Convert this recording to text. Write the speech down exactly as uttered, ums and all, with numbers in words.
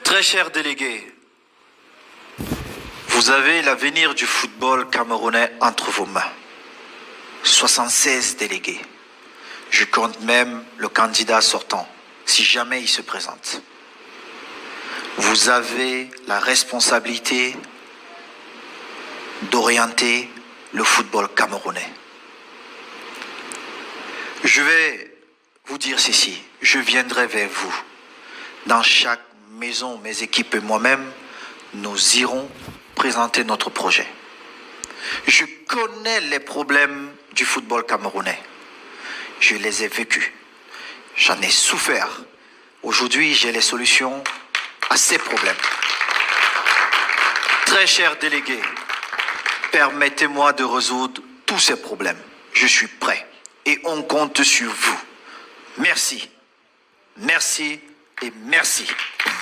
Très chers délégués, vous avez l'avenir du football camerounais entre vos mains. soixante-seize délégués. Je compte même le candidat sortant, si jamais il se présente. Vous avez la responsabilité d'orienter le football camerounais. Je vais vous dire ceci, je viendrai vers vous. Dans chaque maison, mes équipes et moi-même, nous irons présenter notre projet. Je connais les problèmes du football camerounais. Je les ai vécus. J'en ai souffert. Aujourd'hui, j'ai les solutions à ces problèmes. Très chers délégués, permettez-moi de résoudre tous ces problèmes. Je suis prêt et on compte sur vous. Merci, merci et merci.